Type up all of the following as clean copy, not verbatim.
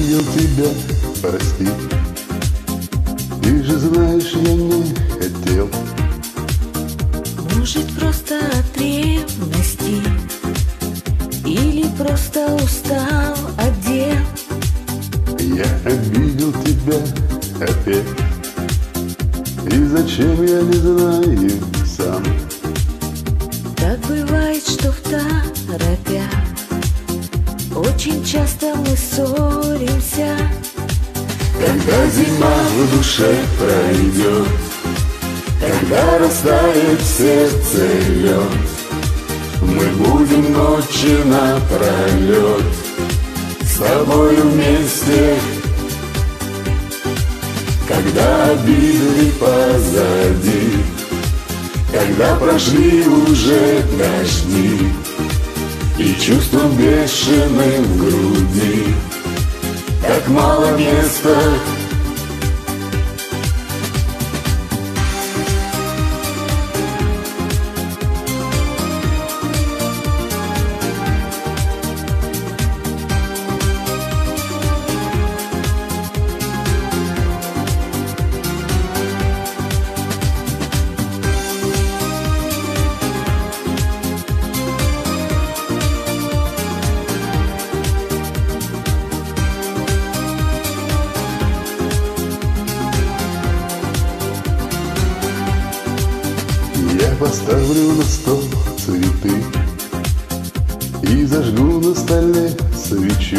обидел тебя, прости. Ты же знаешь, я не хотел. Может, просто от ревности или просто устал от дел. Я обидел тебя опять, и зачем, я не знаю сам. Так бывает, что второпя очень часто мы ссоримся. Когда зима в душе пройдет, когда растает в сердце лед, мы будем ночи напролет с тобою вместе. Когда обиды позади, когда прошли уже дожди, и чувством бешеным в груди так мало места. Я поставлю на стол цветы и зажгу на столе свечу.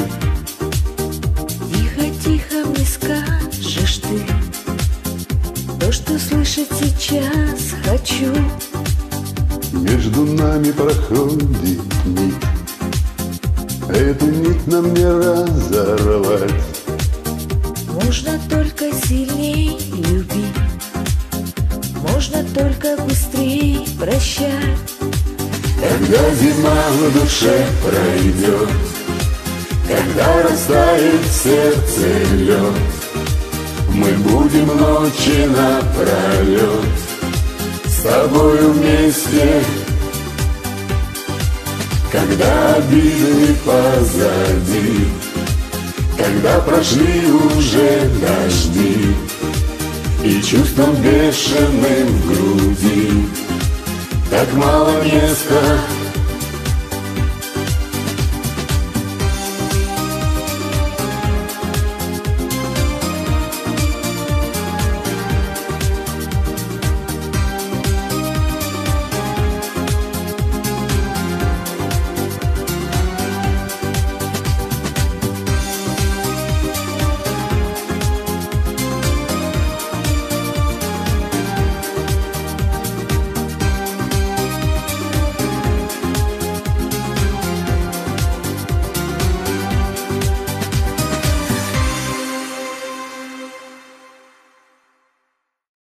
Тихо-тихо мне скажешь ты то, что слышать сейчас хочу. Между нами проходит нить, эту нить нам не разорвать. Можно только сильней любить, можно только быстрей прощать. Когда зима в душе пройдет, когда растает в сердце лед, мы будем ночи напролет с тобою вместе. Когда обиды позади, когда прошли уже дожди, и чувством бешеным в груди так мало места.